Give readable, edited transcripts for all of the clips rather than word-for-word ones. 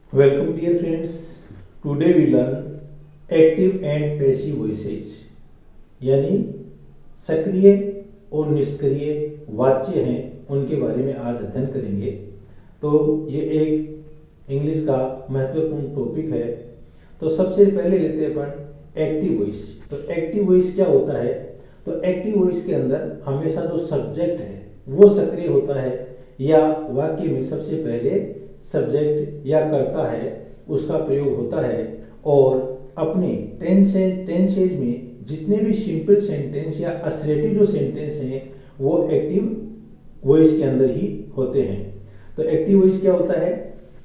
Welcome dear friends. Today we learn active and passive voices यानी सक्रिय और निष्क्रिय वाच्य हैं उनके बारे में आज अध्ययन करेंगे। तो ये एक इंग्लिश का महत्वपूर्ण टॉपिक है। तो सबसे पहले लेते हैं अपन एक्टिव वॉइस। तो एक्टिव वॉइस क्या होता है? तो एक्टिव वॉइस के अंदर हमेशा जो सब्जेक्ट है वो सक्रिय होता है या वाक्य में सबसे पहले सब्जेक्ट या कर्ता है उसका प्रयोग होता है और अपने टेंसेज में जितने भी सिंपल सेंटेंस या असर्टिव जो सेंटेंस हैं वो एक्टिव वॉइस के अंदर ही होते हैं। तो एक्टिव वॉइस क्या होता है?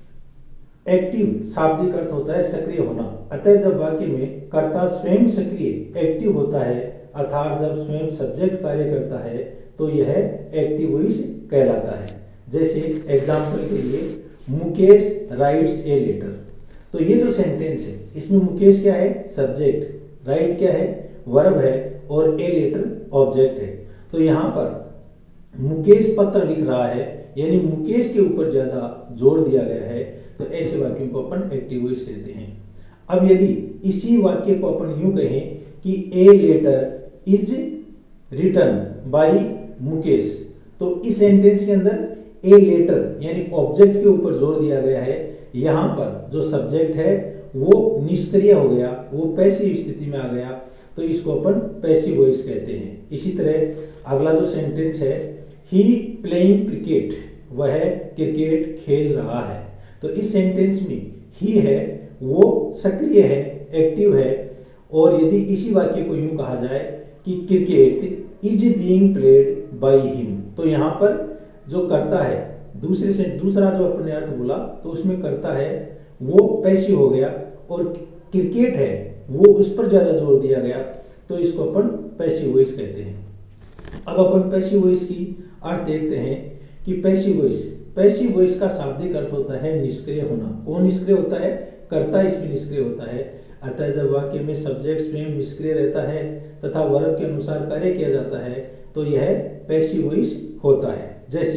एक्टिव शाब्दिक अर्थ होता है सक्रिय होना। अतः जब वाक्य में कर्ता स्वयं सक्रिय एक्टिव होता है अर्थात जब स्वयं सब्जेक्ट कार्य करता है तो यह एक्टिव वॉइस कहलाता है। जैसे एग्जाम्पल के लिए मुकेश राइट्स ए लेटर। तो ये जो सेंटेंस है इसमें मुकेश क्या है? सब्जेक्ट, राइट क्या है? वर्ब है और ए लेटर ऑब्जेक्ट है। तो यहाँ पर मुकेश पत्र लिख रहा है यानी मुकेश के ऊपर ज्यादा जोर दिया गया है तो ऐसे वाक्यों को अपन एक्टिव वॉइस कहते हैं। अब यदि इसी वाक्य को अपन यूं कहें कि a letter is written by Mukesh, तो इस सेंटेंस के अंदर ए लेटर यानी ऑब्जेक्ट के ऊपर जोर दिया गया है। यहां पर जो सब्जेक्ट है वो निष्क्रिय हो गया, वो पैसिव स्थिति में आ गया, तो इसको अपन पैसिव वॉइस कहते हैं। इसी तरह अगला जो सेंटेंस है ही प्लेइंग क्रिकेट, वह क्रिकेट खेल रहा है। तो इस सेंटेंस में ही है वो सक्रिय है, एक्टिव है। और यदि इसी वाक्य को यूं कहा जाए कि cricket is being played by him, तो यहां पर जो करता है दूसरा जो अपने अर्थ बोला तो उसमें करता है वो पैसिव हो गया और क्रिकेट है वो उस पर ज्यादा जोर दिया गया, तो इसको अपन पैसिव वॉइस कहते हैं। अब अपन पैसिव वॉइस की अर्थ देखते हैं कि पैसिव वॉइस का शाब्दिक अर्थ होता है निष्क्रिय होना। कौन निष्क्रिय होता है? कर्ता इसमें निष्क्रिय होता है। अतः जब वाक्य में सब्जेक्ट स्वयं निष्क्रिय रहता है तथा वर्ब के अनुसार कार्य किया जाता है तो यह पैसिव वॉइस होता है। जैसे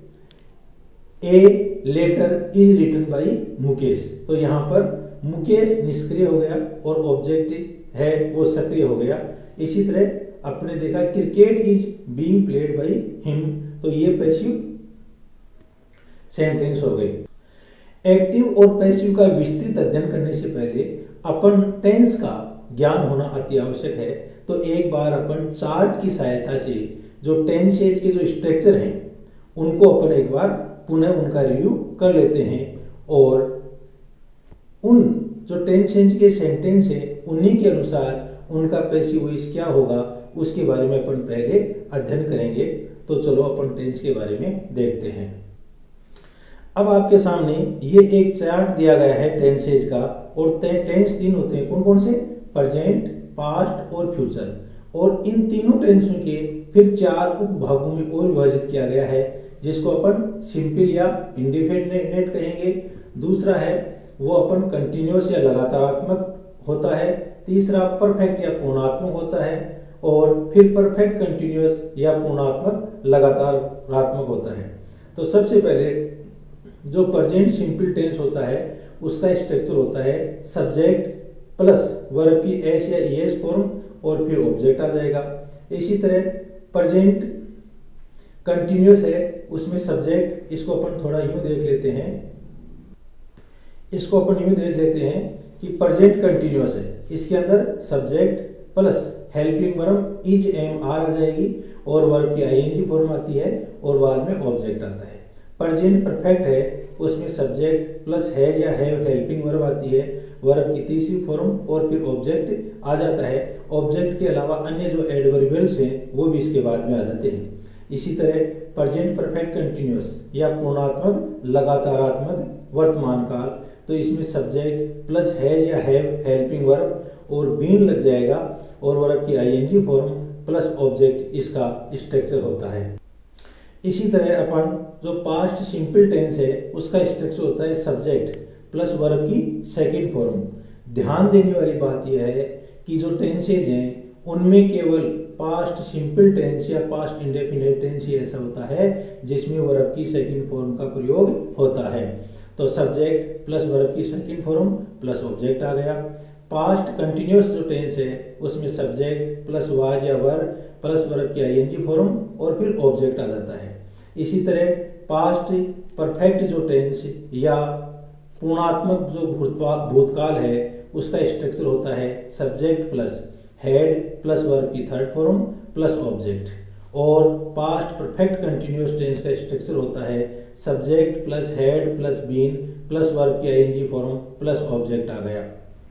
a letter is written by Mukesh, तो यहाँ पर मुकेश निष्क्रिय हो गया और ऑब्जेक्ट है वो सक्रिय हो गया। इसी तरह आपने देखा cricket is being played by him, तो ये पैसिव सेंटेंस हो गई। एक्टिव और पैसिव का विस्तृत अध्ययन करने से पहले अपन टेंस का ज्ञान होना अति आवश्यक है। तो एक बार अपन चार्ट की सहायता से जो टेंसेज के जो स्ट्रक्चर हैं उनको अपन एक बार पुनः उनका रिव्यू कर लेते हैं और उन जो टेंसेज के सेंटेंस हैं उन्हीं के अनुसार उनका पैसिव वॉइस क्या होगा उसके बारे में अपन पहले अध्ययन करेंगे। तो चलो अपन टेंस के बारे में देखते हैं। अब आपके सामने ये एक चार्ट दिया गया है टेंसेज का और टेंस तीन होते हैं। कौन कौन से? प्रेजेंट, पास्ट और फ्यूचर। और इन तीनों टेंसों के फिर चार उपभागों में और विभाजित किया गया है जिसको अपन सिंपल या इंडेफिनिट कहेंगे। दूसरा है वो अपन कंटिन्यूअस या लगातारात्मक होता है। तीसरा परफेक्ट या पूर्णात्मक होता है और फिर परफेक्ट कंटिन्यूअस या पूर्णात्मक लगातारात्मक होता है। तो सबसे पहले जो प्रेजेंट सिंपल टेंस होता है उसका स्ट्रक्चर होता है सब्जेक्ट प्लस वर्ब की एस या ईएस फॉर्म और फिर ऑब्जेक्ट आ जाएगा। इसी तरह प्रेजेंट कंटिन्यूअस है उसमें सब्जेक्ट, इसको अपन थोड़ा यूं देख लेते हैं, इसको अपन यूं देख लेते हैं कि प्रेजेंट कंटिन्यूअस है, इसके अंदर subject plus helping verb is am are आ जाएगी और वर्ब की आईएनजी फॉर्म आती है और बाद में ऑब्जेक्ट आता है। प्रेजेंट परफेक्ट है उसमें सब्जेक्ट प्लस हैज या हैव हेल्पिंग वर्ब आती है, वर्ब की तीसरी फॉर्म और फिर ऑब्जेक्ट आ जाता है। ऑब्जेक्ट के अलावा अन्य जो एडवर्बियल्स हैं वो भी इसके बाद में आ जाते हैं। इसी तरह प्रेजेंट परफेक्ट कंटिन्यूअस या पूर्णात्मक लगातारात्मक वर्तमान काल, तो इसमें सब्जेक्ट प्लस हैज या हैव हेल्पिंग वर्ब और बीन लग जाएगा और वर्ब की आईएनजी फॉर्म प्लस ऑब्जेक्ट इसका स्ट्रक्चर होता है। इसी तरह अपन जो पास्ट सिंपल टेंस है उसका स्ट्रक्चर होता है सब्जेक्ट प्लस वर्ब की सेकंड फॉर्म। ध्यान देने वाली बात यह है कि जो टेंसेज हैं उनमें केवल पास्ट सिंपल टेंस या पास्ट इंडेफिनिट टेंस ही ऐसा होता है जिसमें वर्ब की सेकंड फॉर्म का प्रयोग होता है। तो सब्जेक्ट प्लस वर्ब की सेकंड फॉर्म प्लस ऑब्जेक्ट आ गया। पास्ट कंटिन्यूस जो टेंस है उसमें सब्जेक्ट प्लस वाज या वर प्लस वर्ब की आईएनजी फॉर्म और फिर ऑब्जेक्ट आ जाता है। इसी तरह पास्ट परफेक्ट जो टेंस या पूर्णात्मक जो भूतकाल है उसका स्ट्रक्चर होता है subject plus had plus verb की थर्ड फॉर्म प्लस ऑब्जेक्ट। और पास्ट परफेक्ट कंटिन्यूस टेंस का स्ट्रक्चर होता है subject plus had plus been plus verb की आईएनजी फॉर्म प्लस ऑब्जेक्ट आ गया।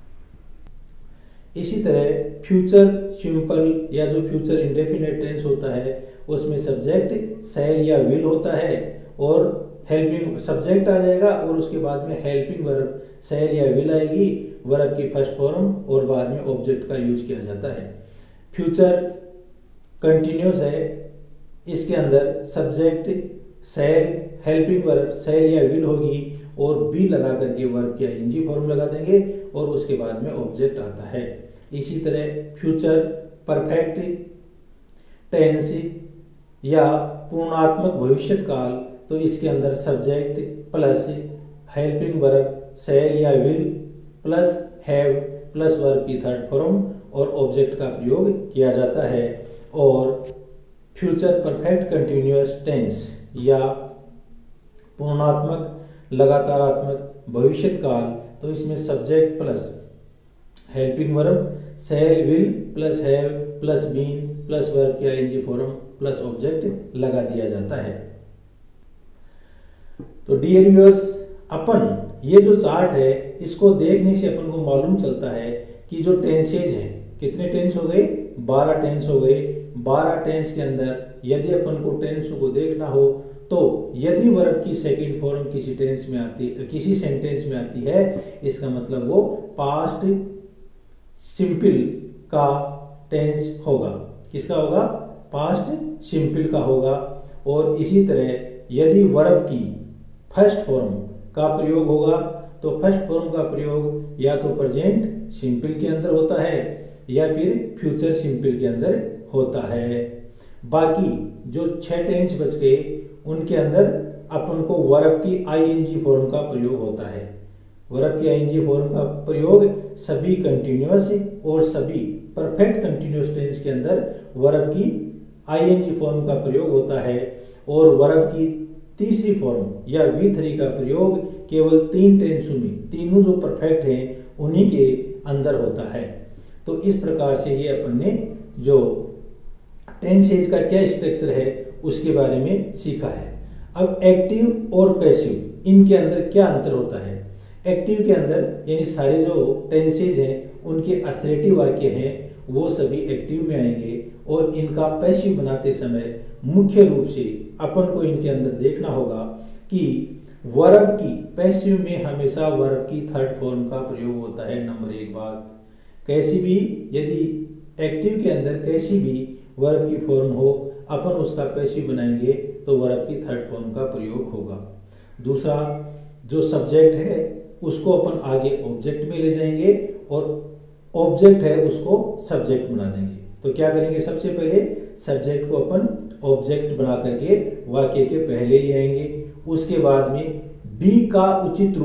इसी तरह फ्यूचर सिंपल या जो फ्यूचर इंडेफिनिट टेंस होता है उसमें सब्जेक्ट शैल या विल होता है और हेल्पिंग सब्जेक्ट आ जाएगा और उसके बाद में हेल्पिंग वर्ब शैल या विल आएगी, वर्ब की फर्स्ट फॉर्म और बाद में ऑब्जेक्ट का यूज किया जाता है। फ्यूचर कंटिन्यूस है, इसके अंदर subject shall helping verb shall या विल होगी और बी लगा करके वर्ब की आईएनजी फॉर्म लगा देंगे और उसके बाद में ऑब्जेक्ट आता है। इसी तरह फ्यूचर परफेक्ट टेंस या पूर्णात्मक भविष्य काल, तो इसके अंदर subject plus helping verb shall या will plus have plus verb की थर्ड फॉर्म और ऑब्जेक्ट का प्रयोग किया जाता है। और फ्यूचर परफेक्ट कंटिन्यूअस टेंस या पूर्णात्मक लगातारात्मक भविष्य काल, तो इसमें subject plus helping verb shall will plus have plus been plus verb की आईएनजी फॉर्म प्लस ऑब्जेक्ट लगा दिया जाता है। तो डियर व्यूअर्स, अपन ये जो चार्ट है इसको देखने से अपन को मालूम चलता है कि जो टेंसेज हैं, कितने टेंस हो गए, 12 टेंस हो गए। 12 टेंस के अंदर यदि अपन को टेंस को देखना हो तो यदि वर्ब की सेकंड फॉर्म किसी टेंस में आती किसी सेंटेंस में आती है, इसका मतलब वो पास्ट सिंपल का टेंस होगा। किसका होगा, पास्ट सिंपल का होगा। और इसी तरह यदि वर्ब की फर्स्ट फॉर्म का प्रयोग होगा तो फर्स्ट फॉर्म का प्रयोग या तो प्रेजेंट सिंपल के अंदर होता है या फिर फ्यूचर सिंपल के अंदर होता है। बाकी जो 6 टेंस बच गए उनके अंदर अपन को वर्ब की आईएनजी फॉर्म का प्रयोग होता है। वर्ब की आईएनजी फॉर्म का प्रयोग सभी कंटिन्यूअस और सभी परफेक्ट कंटिन्यूअस टेंस के अंदर वर्ब की आईएनजी फॉर्म का प्रयोग होता है। और वर्ब की तीसरी फॉर्म या V3 का प्रयोग केवल 3 टेंसों में, तीनों जो परफेक्ट हैं उन्हीं के अंदर होता है। तो इस प्रकार से ये अपन ने जो टेंसेज का क्या स्ट्रक्चर है उसके बारे में सीखा है। अब एक्टिव और पैसिव इनके अंदर क्या अंतर होता है। एक्टिव के अंदर यानी सारे जो टेंसेज हैं उनके असर्टिव वाक्य हैं वो सभी एक्टिव में आएंगे और इनका पैसिव बनाते समय मुख्य रूप से अपन को इनके अंदर देखना होगा कि वर्ब की पैसिव में हमेशा वर्ब की थर्ड फॉर्म का प्रयोग होता है। नंबर 1 बात, कैसी भी यदि एक्टिव के अंदर कैसी भी वर्ब की फॉर्म हो अपन उसका पैसिव बनाएंगे तो वर्ब की थर्ड फॉर्म का प्रयोग होगा। दूसरा, जो सब्जेक्ट है उसको अपन आगे ऑब्जेक्ट में ले जाएंगे और ऑब्जेक्ट है उसको सब्जेक्ट बना देंगे। तो क्या करेंगे, सबसे पहले सब्जेक्ट को अपन ऑब्जेक्ट बना करके वाक्य के पहले ले आएंगे। उसके बाद में बी का उचित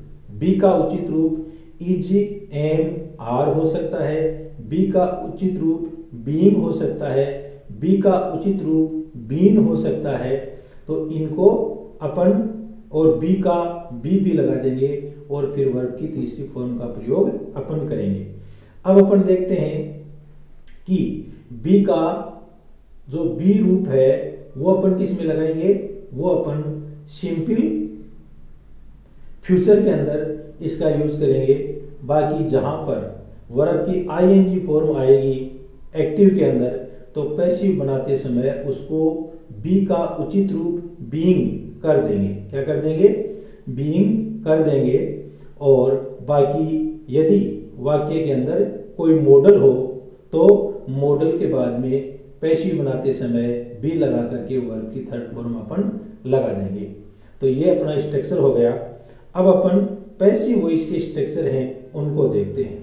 रूप इज, एम, आर हो सकता है। बी का उचित रूप बीइंग हो सकता है। बी का उचित रूप बीन हो सकता है। तो इनको अपन और बी का बी लगा देंगे और फिर वर्ब की तीसरी फॉर्म का प्रयोग अपन करेंगे। अब अपन देखते हैं कि बी का जो बी रूप है वो अपन किस में लगाएंगे, वो अपन सिंपल फ्यूचर के अंदर इसका यूज करेंगे। बाकी जहां पर वर्ब की आईएनजी फॉर्म आएगी एक्टिव के अंदर तो पैसिव बनाते समय उसको बी का उचित रूप बीइंग कर देंगे। क्या कर देंगे, बीइंग कर देंगे। और बाकी यदि वाक्य के अंदर कोई मॉडल हो तो मॉडल के बाद में पैसिव बनाते समय बी लगा करके वर्ब की थर्ड फॉर्म अपन लगा देंगे। तो ये अपना स्ट्रक्चर हो गया। अब अपन पैसिव वॉइस के स्ट्रक्चर हैं उनको देखते हैं।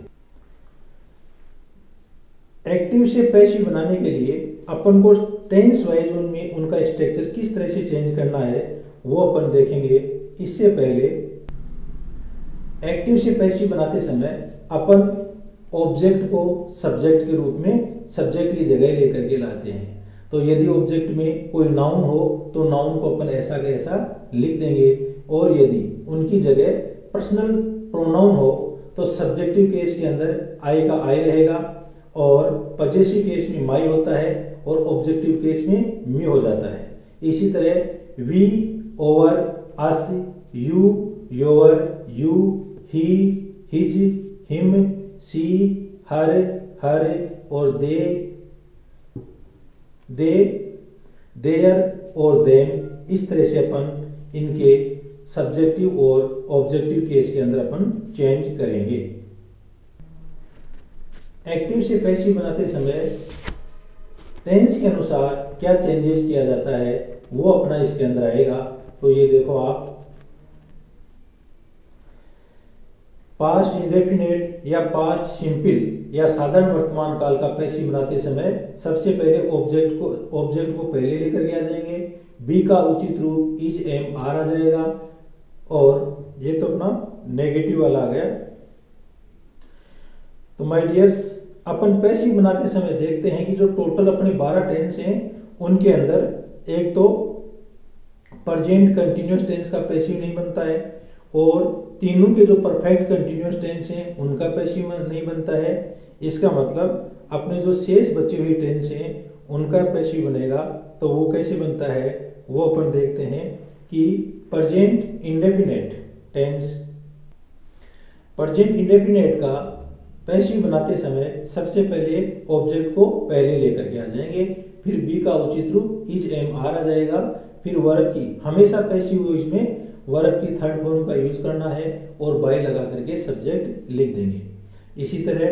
एक्टिव से पैसिव बनाने के लिए अपन को टेंस वाइज उनमें उनका स्ट्रक्चर किस तरह से चेंज करना है वो अपन देखेंगे। इससे पहले एक्टिव से पैसिव बनाते समय अपन ऑब्जेक्ट को सब्जेक्ट के रूप में सब्जेक्ट की जगह लेकर के लाते हैं। तो यदि ऑब्जेक्ट में कोई नाउन हो तो नाउन को अपन ऐसा का ऐसा लिख देंगे, और यदि उनकी जगह पर्सनल प्रोनाउन हो तो सब्जेक्टिव केस के अंदर आई का आई रहेगा, और पजेसिव केस में माई होता है, और ऑब्जेक्टिव केस में मी हो जाता है। इसी तरह we, our, us, you, your, you, he, his, him, she, her, और दे, देयर और देम। इस तरह से अपन इनके सब्जेक्टिव और ऑब्जेक्टिव केस के अंदर अपन चेंज करेंगे। एक्टिव से पैसिव बनाते समय टेंस के अनुसार क्या चेंजेस किया जाता है वो अपना इसके अंदर आएगा। तो ये देखो आप, पास्ट इंडेफिनेट या पास्ट सिंपल या साधारण वर्तमान काल का पैसिव बनाते समय सबसे पहले ऑब्जेक्ट को पहले लेकर के आ जाएंगे। बी का उचित रूप इज, एम, आर आ जाएगा, और ये तो अपना नेगेटिव वाला आ गया। तो माय डियर्स, अपन पैसिव बनाते समय देखते हैं कि जो टोटल अपने 12 टेंस हैं उनके अंदर एक तो प्रेजेंट कंटिन्यूअस टेंस का पैसिव नहीं बनता है, और तीनों के जो परफेक्ट कंटिन्यूअस टेंस हैं उनका पैसिव नहीं बनता है। इसका मतलब अपने जो शेष बची हुई टेंस हैं उनका पैसिव बनेगा। तो वो कैसे बनता है वो अपन देखते हैं कि present indefinite tense, present indefinite का पैसिव बनाते समय सबसे पहले ऑब्जेक्ट को पहले लेकर के आ जाएंगे, फिर बी का उचित रूप इज, एम, आर आ जाएगा, फिर वर्ब की हमेशा पैसिव हो इसमें वर्ब की थर्ड फॉर्म का यूज करना है, और बाय लगा करके सब्जेक्ट लिख देंगे। इसी तरह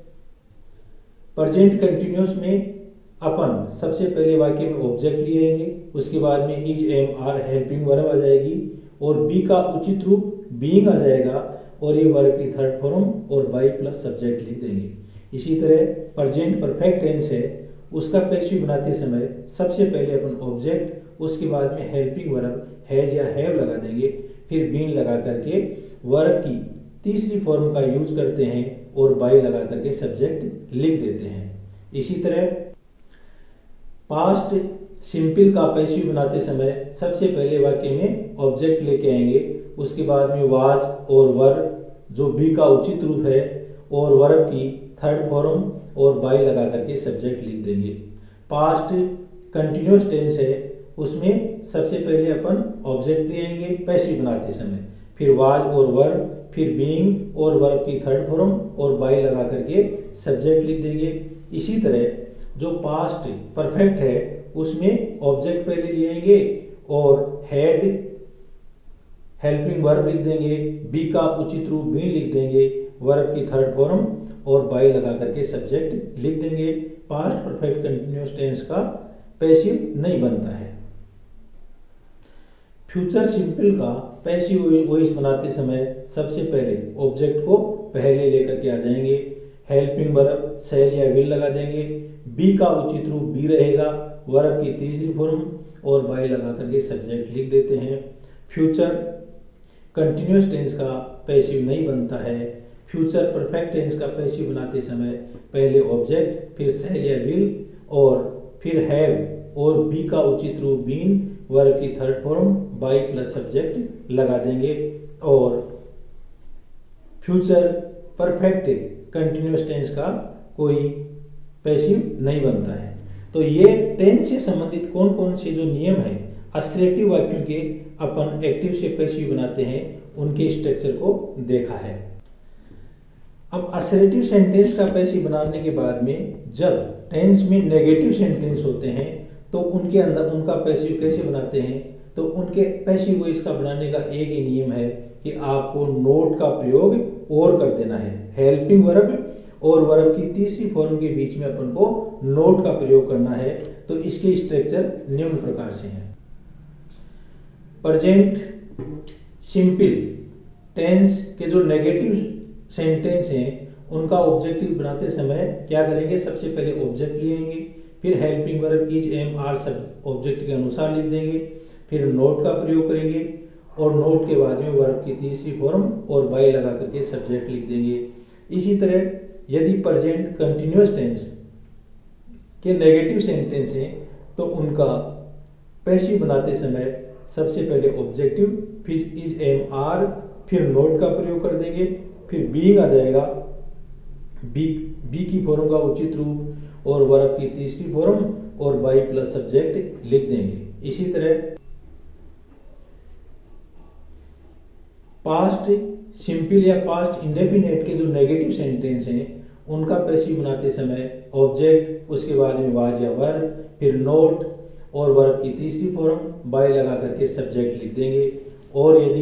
प्रेजेंट कंटिन्यूअस में अपन सबसे पहले वाक्य में ऑब्जेक्ट लिएंगे, उसके बाद में is, am, are helping verb आ जाएगी, और बी का उचित रूप बीइंग आ जाएगा, और ये वर्ब की थर्ड फॉर्म और बाय प्लस सब्जेक्ट लिख देंगे। इसी तरह प्रेजेंट परफेक्ट टेंस है, उसका पैसिव बनाते समय सबसे पहले अपन ऑब्जेक्ट, उसके बाद में हेल्पिंग वर्ब हैज या हैव लगा देंगे, फिर बीन लगा करके वर्ब की तीसरी फॉर्म का यूज करते हैं, और बाय लगा करके सब्जेक्ट लिख देते हैं। इसी तरह पास्ट सिंपल का पैसिव बनाते समय सबसे पहले वाक्य में ऑब्जेक्ट लेके आएंगे, उसके बाद में वाज और वर्ब जो बी का उचित रूप है, और वर्ब की थर्ड फॉर्म और बाय लगा करके सब्जेक्ट लिख देंगे। पास्ट कंटिन्यूअस टेंस है, उसमें सबसे पहले अपन ऑब्जेक्ट लेंगे पैसिव बनाते समय, फिर वाज और वर्ब, फिर बीइंग और वर्ब की थर्ड फॉर्म और बाय लगा करके सब्जेक्ट लिख देंगे। इसी तरह जो पास्ट परफेक्ट है उसमें ऑब्जेक्ट पहले लिएंगे, और हेड हेल्पिंग वर्ब लिख देंगे, बी का उचित रूप बीन लिख देंगे, वर्ब की थर्ड फॉर्म और बाय लगा करके सब्जेक्ट लिख देंगे। पास्ट परफेक्ट कंटिन्यूअस टेंस का पैसिव नहीं बनता है। फ्यूचर सिंपल का पैसिव वॉइस बनाते समय सबसे पहले ऑब्जेक्ट को पहले लेकर के आ जाएंगे, हेल्पिंग वर्ब शैल या विल लगा देंगे, बी का उचित रूप बी रहेगा, वर्ब की तीसरी फॉर्म और बाय लगा करके सब्जेक्ट लिख देते हैं। फ्यूचर कंटिन्यूअस टेंस का पैसिव नहीं बनता है। फ्यूचर परफेक्ट टेंस का पैसिव बनाते समय पहले ऑब्जेक्ट, फिर शैल या विल, और फिर हैव और बी का उचित रूप बीन, वर्ब की third form by plus subject लगा देंगे, और फ्यूचर परफेक्ट कंटिन्यूअस टेंस का कोई पैसिव नहीं बनता है। तो ये टेंस से संबंधित कौन कौन से जो नियम है असर्टिव वाक्यों के अपन एक्टिव से पैसिव बनाते हैं उनके स्ट्रक्चर को देखा है। अब असर्टिव सेंटेंस का पैसिव बनाने के बाद में जब टेंस में नेगेटिव सेंटेंस होते हैं तो उनके अंदर उनका पैसिव कैसे बनाते हैं, तो उनके पैसिव वॉइस का बनाने का एक ही नियम है कि आपको नोट का प्रयोग और कर देना है। हेल्पिंग वर्ब और वर्ब की तीसरी फॉर्म के बीच में अपन को नोट का प्रयोग करना है। तो इसके स्ट्रक्चर निम्न प्रकार से हैं। प्रेजेंट सिंपल टेंस के जो नेगेटिव सेंटेंस हैं उनका ऑब्जेक्टिव बनाते समय क्या करेंगे, सबसे पहले ऑब्जेक्ट लेंगे, फिर helping verb is, am, are सब ऑब्जेक्ट के अनुसार लिख देंगे, फिर नोट का प्रयोग करेंगे, और नोट के बाद में वर्ब की तीसरी फॉर्म और बाय लगा करके सब्जेक्ट लिख देंगे। इसी तरह यदि प्रेजेंट कंटिन्यूअस टेंस के नेगेटिव सेंटेंस हैं तो उनका पैसिव बनाते समय सबसे पहले ऑब्जेक्टिव, फिर इज, एम, आर, फिर नोट का प्रयोग कर देंगे, फिर बीइंग आ जाएगा, बी की फॉर्म का उचित रूप और वर्ब की तीसरी फॉर्म और बाय प्लस सब्जेक्ट लिख देंगे। इसी तरह पास्ट सिंपल या पास्ट इंडेफिनिट के जो नेगेटिव सेंटेंस हैं उनका पैसिव बनाते समय ऑब्जेक्ट, उसके बाद में वाज या वर्ब, फिर नोट और वर्ब की तीसरी फॉर्म बाय लगा करके सब्जेक्ट लिख देंगे। और यदि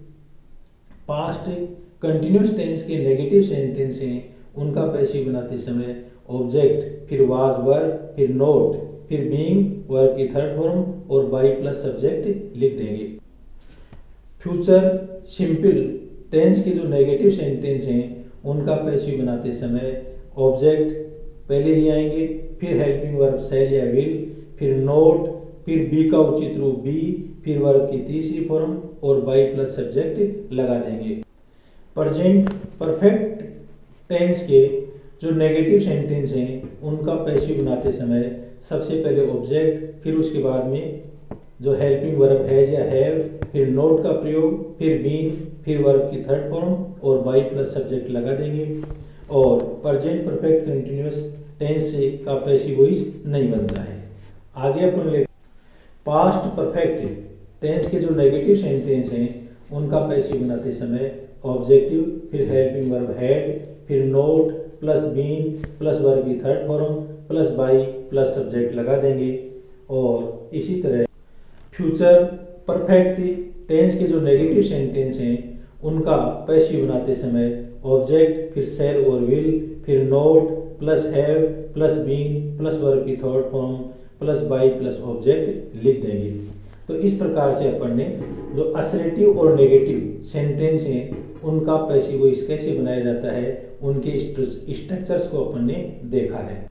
पास्ट कंटिन्यूअस टेंस के नेगेटिव सेंटेंस हैं उनका पैसिव बनाते समय ऑब्जेक्ट, फिर वाज, वर्ब, फिर नोट, फिर बीइंग, वर्ब की थर्ड फॉर्म और बाय प्लस सब्जेक्ट लिख देंगे। फ्यूचर सिंपल टेंस के जो नेगेटिव सेंटेंस हैं उनका पैसिव बनाते समय ऑब्जेक्ट पहले ले आएंगे, फिर हेल्पिंग वर्ब शैल या विल, फिर नोट, फिर बी का उचित रूप बी, फिर वर्ब की तीसरी फॉर्म और बाय प्लस सब्जेक्ट लगा देंगे। प्रेजेंट परफेक्ट टेंस के जो नेगेटिव सेंटेंस हैं उनका पैसिव बनाते समय सबसे पहले ऑब्जेक्ट, फिर उसके बाद में जो हेल्पिंग वर्ब हैज या हैव, फिर नोट का प्रयोग, फिर बीन, फिर वर्ब की थर्ड फॉर्म और बाय प्लस सब्जेक्ट लगा देंगे। और प्रेजेंट परफेक्ट कंटिन्यूअस टेंस से का पैसिव वॉइस नहीं बनता है। आगे अपन ले पास्ट परफेक्ट टेंस के जो नेगेटिव सेंटेंस हैं उनका पैसिव बनाते समय ऑब्जेक्टिव, फिर हेल्पिंग वर्ब हैड, फिर not plus been plus verb की third form plus by plus subject लगा देंगे। और इसी तरह फ्यूचर परफेक्ट टेंस के जो नेगेटिव सेंटेंस हैं उनका पैसिव बनाते समय ऑब्जेक्ट, फिर शैल और विल, फिर not plus have plus been plus verb की third form plus by plus object लिख देंगे। तो इस प्रकार से अपन ने जो असर्टिव और नेगेटिव सेंटेंस हैं उनका पैसिव वॉइस कैसे बनाया जाता है उनके स्ट्रक्चर्स को अपन ने देखा है।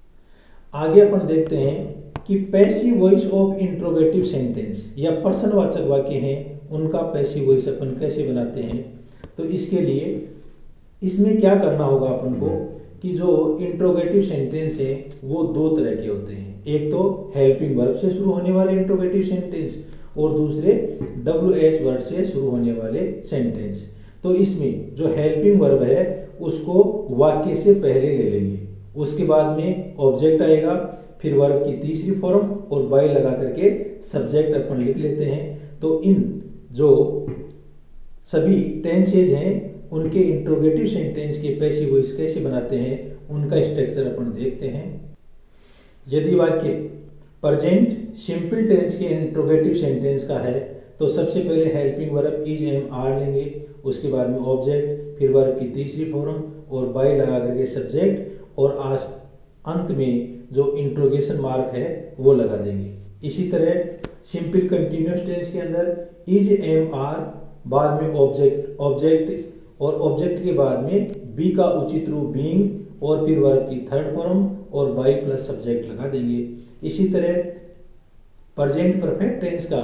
आगे अपन देखते हैं कि passive voice of interrogative sentence या प्रश्नवाचक वाक्य हैं उनका पैसिव वॉइस अपन कैसे बनाते हैं। तो इसके लिए इसमें क्या करना होगा अपन को कि जो इंट्रोगेटिव सेंटेंस है वो दो तरह के होते हैं। एक तो हेल्पिंग वर्ब से शुरू होने वाले इंट्रोगेटिव सेंटेंस और दूसरे WH वर्ड से शुरू होने वाले सेंटेंस। तो इसमें जो हेल्पिंग वर्ब है उसको वाक्य से पहले ले लेंगे, उसके बाद में ऑब्जेक्ट आएगा, फिर वर्ब की तीसरी फॉर्म और बाय लगा करके सब्जेक्ट अपन लिख लेते हैं। तो इन जो सभी टेंसेज हैं उनके इंट्रोगेटिव सेंटेंस के पैसिव वॉइस कैसे बनाते हैं उनका स्ट्रक्चर अपन देखते हैं। यदि वाक्य प्रेजेंट सिंपल टेंस के इंट्रोगेटिव सेंटेंस का है तो सबसे पहले helping verb is, am, are लेंगे, उसके बाद में ऑब्जेक्ट, फिर वर्ब की तीसरी फॉर्म और बाय लगा करके सब्जेक्ट और अंत में जो इंट्रोगेशन मार्क है वो लगा देंगे। इसी तरह सिंपल कंटिन्यूअस टेंस के अंदर इज, एम, आर, बाद में ऑब्जेक्ट और ऑब्जेक्ट के बाद में बी का उचित रूप बीइंग और फिर वर्ब की थर्ड फॉर्म और बाय प्लस सब्जेक्ट लगा देंगे। इसी तरह प्रेजेंट परफेक्ट टेंस का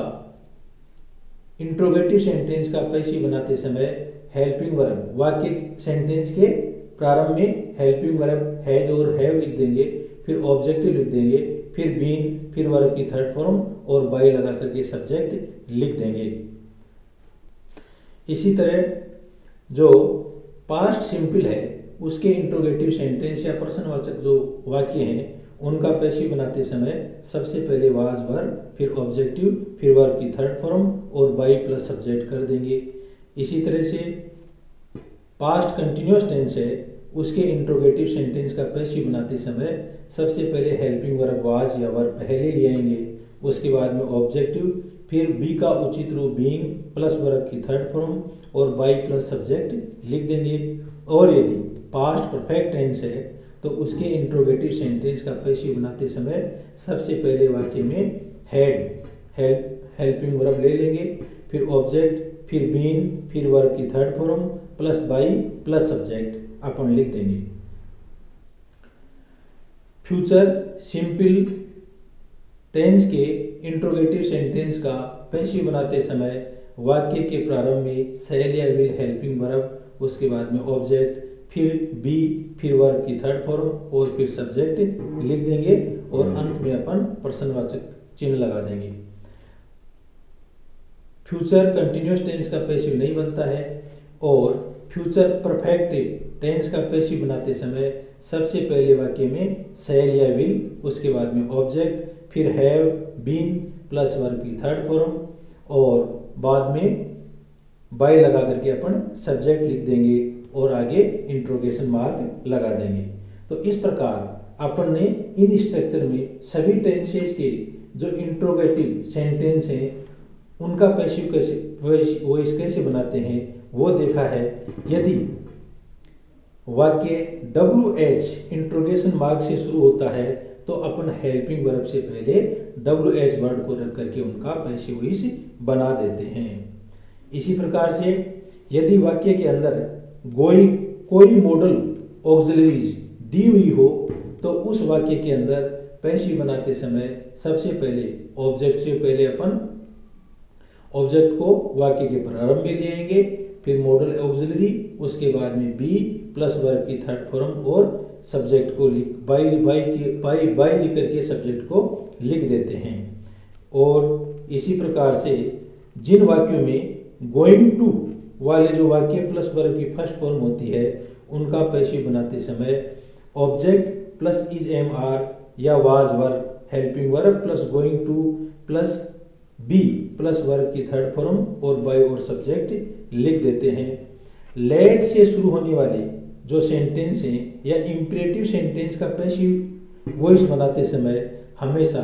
इंट्रोगेटिव सेंटेंस का पैसिव बनाते समय हेल्पिंग वर्ब वाक्य सेंटेंस के प्रारंभ में हेल्पिंग वर्ब हैज और हैव लिख देंगे, फिर ऑब्जेक्टिव लिख देंगे, फिर बीन, फिर वर्ब की थर्ड फॉर्म और बाय लगा करके सब्जेक्ट लिख देंगे। इसी तरह जो पास्ट सिंपल है उसके इंट्रोगेटिव सेंटेंस या प्रश्नवाचक जो वाक्य हैं उनका पैसिव बनाते समय सबसे पहले वाज वर्ब, फिर ऑब्जेक्टिव, फिर वर्ब की थर्ड फॉर्म और बाय प्लस सब्जेक्ट कर देंगे। इसी तरह से पास्ट कंटिन्यूअस टेंस है उसके इंट्रोगेटिव सेंटेंस का पैसिव बनाते समय सबसे पहले हेल्पिंग वर्ब वाज या वर्ब पहले ले आएंगे, उसके बाद में ऑब्जेक्टिव, फिर बी का उचित रूप बीइंग प्लस वर्ब की थर्ड फॉर्म और बाय प्लस सब्जेक्ट लिख देंगे। और यदि पास्ट परफेक्ट टेंस है तो उसके इंट्रोगेटिव सेंटेंस का पैसिव बनाते समय सबसे पहले वाक्य में हेल्पिंग वर्ब ले लेंगे, फिर ऑब्जेक्ट, फिर बीन, फिर वर्ब की third form plus by plus subject अपन लिख देंगे। फ्यूचर सिंपल टेंस के इंट्रोगेटिव सेंटेंस का पैसिव बनाते समय वाक्य के प्रारंभ में शैल या विल हेल्पिंग वर्ब, उसके बाद में ऑब्जेक्ट, फिर बी, फिर वर्ब की थर्ड फॉर्म और फिर सब्जेक्ट लिख देंगे और अंत में अपन प्रश्नवाचक चिन्ह लगा देंगे। फ्यूचर कंटिन्यूअस टेंस का पैसिव नहीं बनता है और फ्यूचर परफेक्ट टेंस का पैसिव बनाते समय सबसे पहले वाक्य में शैल या विल, उसके बाद में ऑब्जेक्ट, फिर हैव, बीन प्लस वर्ब की थर्ड फॉर्म और बाद में बाय लगा करके अपन सब्जेक्ट लिख देंगे और आगे इंट्रोगेशन मार्क लगा देंगे। तो इस प्रकार अपन ने इन स्ट्रक्चर में सभी टेंसेज के जो इंट्रोगेटिव सेंटेंस हैं उनका पैसिव वॉइस कैसे बनाते हैं वो देखा है। यदि वाक्य WH इंट्रोगेशन मार्क से शुरू होता है तो अपन हेल्पिंग वर्ब से पहले WH वर्ड को रख करके उनका पैसिव वॉइस बना देते हैं। इसी प्रकार से यदि वाक्य के अंदर कोई मॉडल ऑक्सिलरीज दी हुई हो तो उस वाक्य के अंदर पैसिव बनाते समय सबसे पहले ऑब्जेक्ट से पहले अपन ऑब्जेक्ट को वाक्य के प्रारंभ में ले आएंगे, फिर मॉडल ऑक्सिलरी, उसके बाद में बी प्लस वर्ब की थर्ड फॉर्म और सब्जेक्ट को बाई लिख करके सब्जेक्ट को लिख देते हैं। और इसी प्रकार से जिन वाक्यों में गोइंग टू वाले जो वाक्य प्लस वर्ब की फर्स्ट फॉर्म होती है उनका पैसिव बनाते समय object plus is am are या was verb helping verb plus going to plus be plus verb की थर्ड फॉर्म और बाय और सब्जेक्ट लिख देते हैं। लेट से शुरू होने वाले जो सेंटेंस हैं या इंपरेटिव सेंटेंस का पैसिव वॉइस बनाते समय हमेशा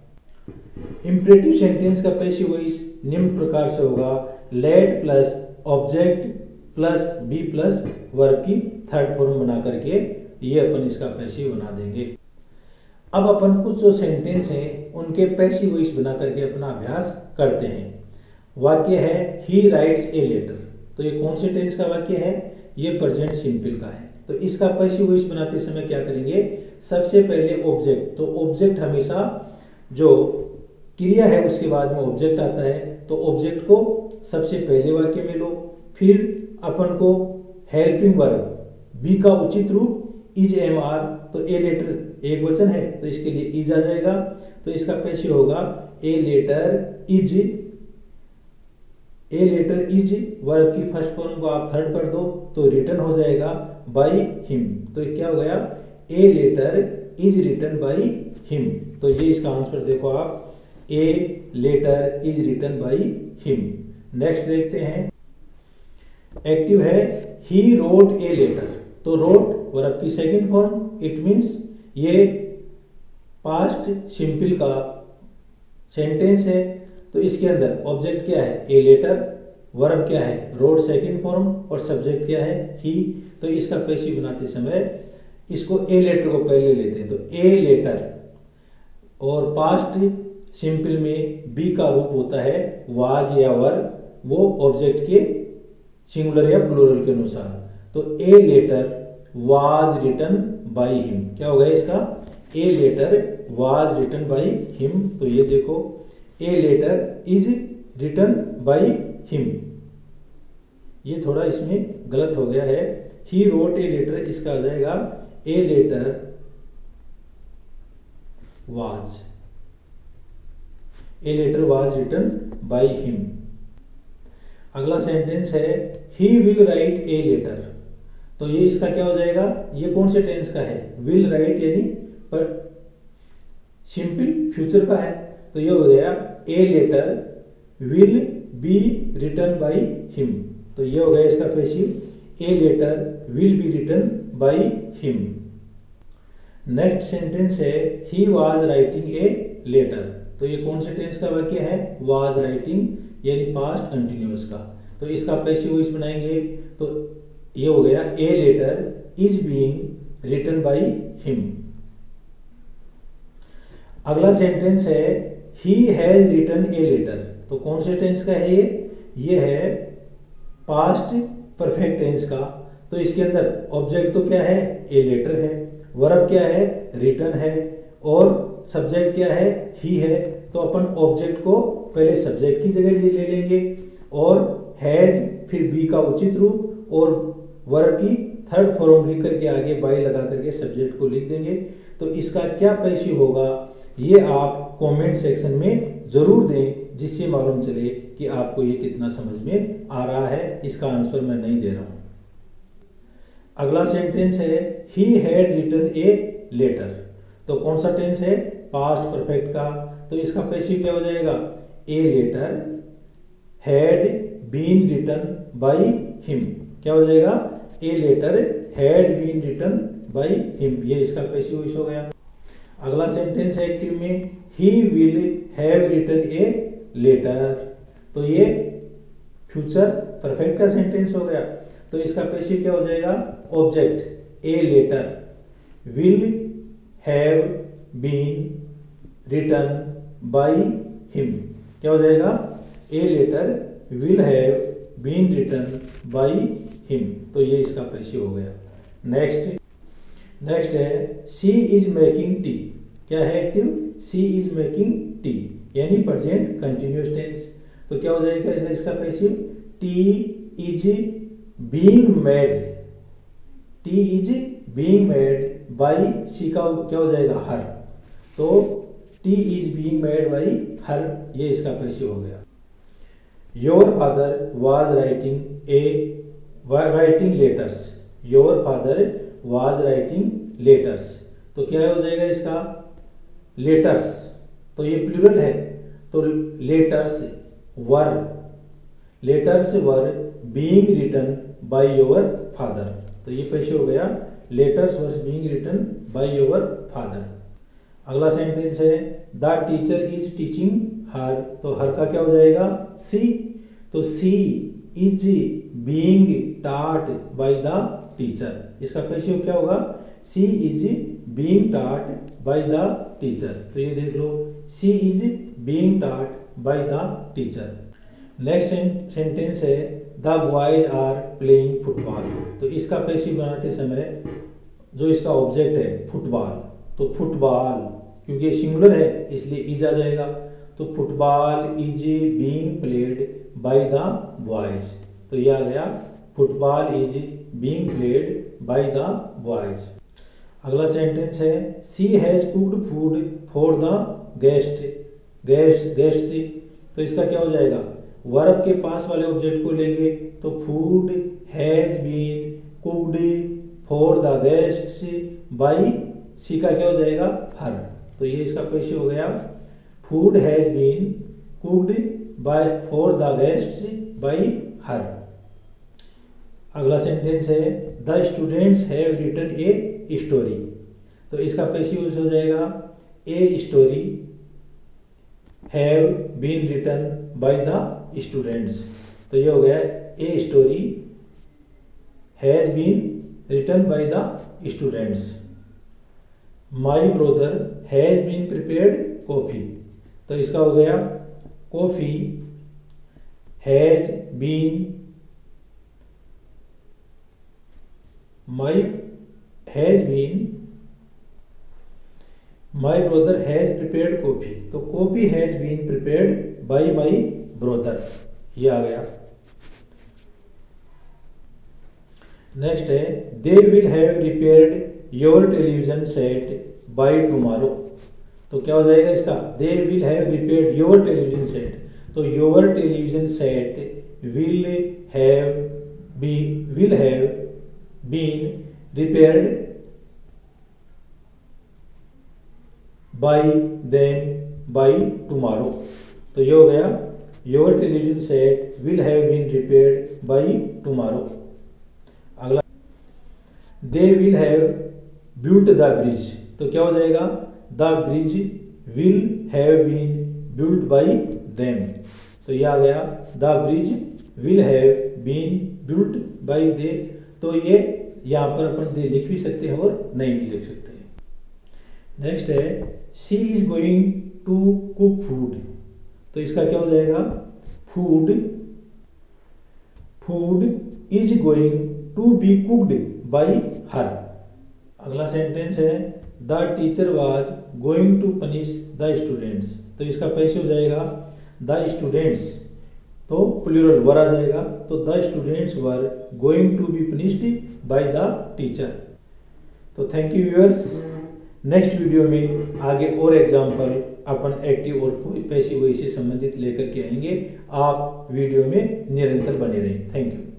इंपरेटिव सेंटेंस का पैसिव वॉइस निम्न प्रकार से होगा, let plus object plus be plus verb की थर्ड फॉर्म बना करके ये अपन इसका पैसिव बना देंगे। अब अपन कुछ जो सेंटेंस हैं उनके पैसिव वॉइस बना करके अपना अभ्यास करते हैं। वाक्य है ही राइट्स ए लेटर, तो ये कौन से टेंस का वाक्य है? ये प्रेजेंट सिंपल का है। तो इसका पैसिव वॉइस बनाते समय क्या करेंगे? सबसे पहले ऑब्जेक्ट, तो ऑब्जेक्ट हमेशा जो क्रिया है उसके बाद में ऑब्जेक्ट आता है, तो ऑब्जेक्ट को सबसे पहले वाक्य में लो, फिर अपन को हेल्पिंग वर्ब बी का उचित रूप इज एम आर, तो ए लेटर एक वचन है तो इसके लिए इज आ जाएगा, तो इसका पैसिव होगा ए लेटर इज वर्ब की फर्स्ट फॉर्म को आप थर्ड कर दो तो रिटर्न हो जाएगा बाई हिम, तो क्या हो गया? A letter is written by him. तो ये इसका आंसर देखो आप, a letter is written by him. Next देखते हैं, एक्टिव है ही रोट ए लेटर, तो रोट वर्ब की सेकंड फॉर्म, इट मीन्स ये पास्ट सिंपल का सेंटेंस है। तो इसके अंदर ऑब्जेक्ट क्या है? ए लेटर, वर्ब क्या है? रोट सेकंड फॉर्म और सब्जेक्ट क्या है? ही। तो इसका पैसिव बनाते समय इसको ए लेटर को पहले लेते हैं, तो ए लेटर, और पास्ट सिंपल में बी का रूप होता है वाज या वर, वो ऑब्जेक्ट के सिंगुलर या प्लूरल के अनुसार। तो a letter was written by him, क्या होगा इसका? A letter was written by him. तो ये देखो, a letter is written by him, ये थोड़ा इसमें गलत हो गया है। ही रोट ए लेटर, इसका आ जाएगा a letter was written by him. अगला सेंटेंस है he will write a letter, तो ये इसका क्या हो जाएगा? ये कौन से टेंस का है? विल राइट यानी पर सिंपल फ्यूचर का है, तो ये हो गया a letter will be written by him. तो ये हो गया इसका passive, a letter will be written by him. Next sentence है he was writing a letter, तो ये कौन से टेंस का वाक्य है? वाज राइटिंग यानी पास्ट कंटिन्यूअस का। तो इसका पैसिव वॉइस बनाएंगे, तो ये हो गया a letter is being written by him. अगला सेंटेंस है he has written a letter, तो कौन से टेंस का है ये है पास्ट परफेक्ट टेंस का। तो इसके अंदर ऑब्जेक्ट तो क्या है? ए लेटर है, वर्ब क्या है? रिटन है, और सब्जेक्ट क्या है? ही है। तो अपन ऑब्जेक्ट को पहले सब्जेक्ट की जगह ले लेंगे, और हैज फिर बी का उचित रूप और वर्ब की थर्ड फॉर्म लिख करके आगे बाय लगा करके सब्जेक्ट को लिख देंगे। तो इसका क्या पैसिव होगा ये आप कमेंट सेक्शन में जरूर दें, जिससे मालूम चले कि आपको ये कितना समझ में आ रहा है। इसका आंसर मैं नहीं दे रहा हूं। अगला सेंटेंस है he had written a letter. तो कौन सा टेंस है? पास्ट परफेक्ट का। तो इसका पैसिव क्या हो जाएगा? A letter had been written by him. क्या हो जाएगा? A letter had been written by him. ये इसका पैसिव वॉइस हो गया। अगला सेंटेंस है एक्टिव में he will have written a letter. तो ये फ्यूचर परफेक्ट का सेंटेंस हो गया। तो इसका पैसिव क्या हो जाएगा? Object a letter will have been written by him. क्या हो जाएगा? A letter will have been written by him. तो ये इसका पैसिव हो गया। नेक्स्ट है शी इज मेकिंग टी। क्या है active? She is making tea यानी प्रेजेंट कंटिन्यूअस टेंस। तो क्या हो जाएगा इसका passive? Tea is being made. Tea is being made by she का क्या हो जाएगा? हर। तो tea is being made by her, ये इसका पैसिव हो गया। Your father was writing letters. Your father was writing letters. तो क्या हो जाएगा इसका? लेटर्स। तो ये प्लूरल है, तो letters were being written by your father. तो ये पैसे हो गया letters were being written by your father. अगला सेंटेंस है the teacher is teaching her. तो हर का क्या हो जाएगा? सी। तो she is being taught by the teacher. इसका पैसिव क्या होगा? She is being taught by the teacher. तो ये देख लो, she is being taught by the teacher. Next sentence है the boys are playing football. तो इसका पैसिव बनाते समय जो इसका ऑब्जेक्ट है फुटबॉल, तो फुटबॉल क्योंकि ये सिंगुलर है इसलिए इज आ जाएगा। तो football is being played by the boys. तो ये आ गया football is being played by the boys. अगला सेंटेंस है she has cooked food for the guests. तो इसका क्या हो जाएगा? वर्ब के पास वाले ऑब्जेक्ट को लेंगे तो food has been cooked for the guests by she का क्या हो जाएगा? हर। तो ये इसका पैसिव हो गया food has been cooked by for the guests by her. अगला सेंटेंस है the students have written a story. तो इसका पैसिव हो जाएगा a story have been written by the students. तो ये हो गया a story has been written by the students. My brother has been prepared coffee. तो इसका हो गया coffee has been my brother has prepared coffee. तो coffee has been prepared by my brother, ये आ गया। नेक्स्ट है they will have repaired your television set by tomorrow. तो क्या हो जाएगा इसका? They will have repaired your television set. तो your television set will have been repaired by them by tomorrow. तो ये हो गया your television set will have been repaired by tomorrow. अगला they will have built the bridge. तो क्या हो जाएगा? The bridge will have been built by them. तो ये आ गया the bridge will have been built by they. तो ये यहाँ पर अपन दे लिख भी सकते हैं और नहीं भी लिख सकते हैं। नेक्स्ट है she is going to cook food. तो इसका क्या हो जाएगा? Food is going to be cooked by her. अगला सेंटेंस है the teacher was going to punish the students. तो इसका पैसे हो जाएगा द स्टूडेंट्स तो प्लूरल वर आ जाएगा। तो the students were going to be punished by the teacher. तो thank you viewers. Next video में आगे और एग्जाम्पल अपन एक्टिव और पैसिव वॉइस से संबंधित लेकर के आएंगे। आप वीडियो में निरंतर बने रहें। Thank you.